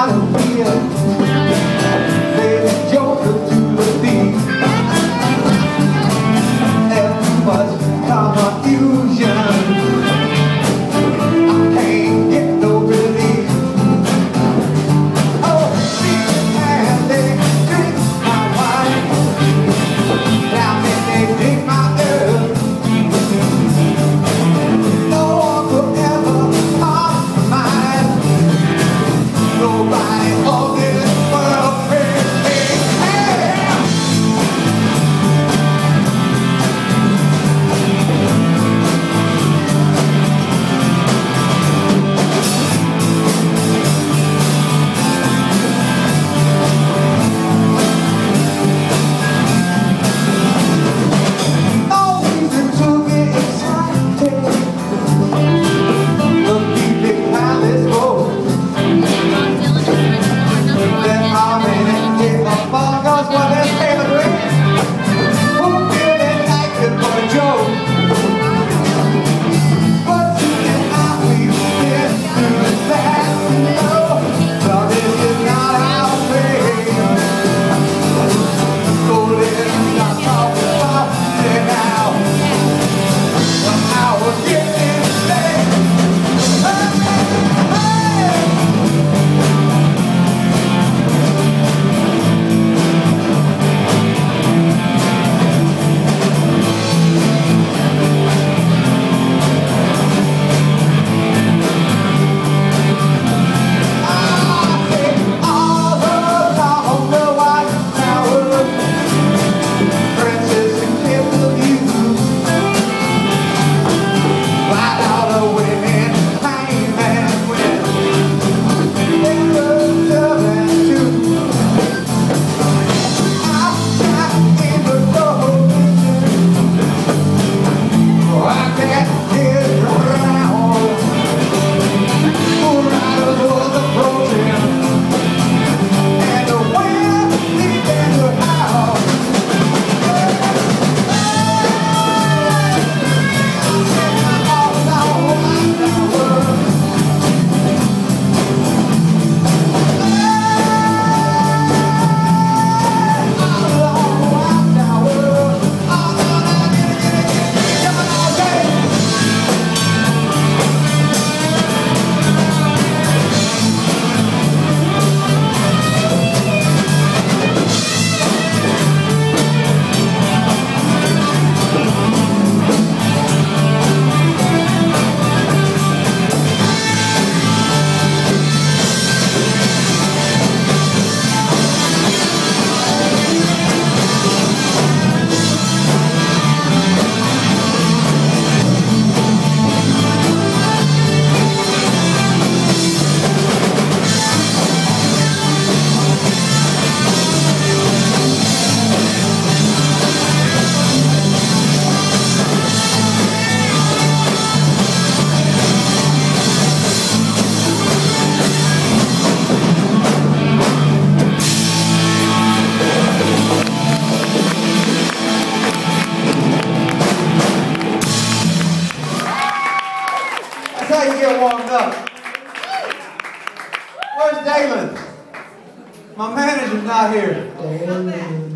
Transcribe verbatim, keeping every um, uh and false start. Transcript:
out of here, baby Joker to the beat. As much confusion, I can't get no relief. Oh, see, and they drink my wine, now then they drink my earth. No one could ever compromise. Nobody on this world can take care. No reason to get excited. The deep palace goes. Then I'm in it, take my phone, cause what they're saying is who feeling acting for a joke? But you and I, we've been through that, no. So this is not our way. So let's not talk about it now. When I was getting late. That's how you get warmed up. Where's Dalen? My manager's not here.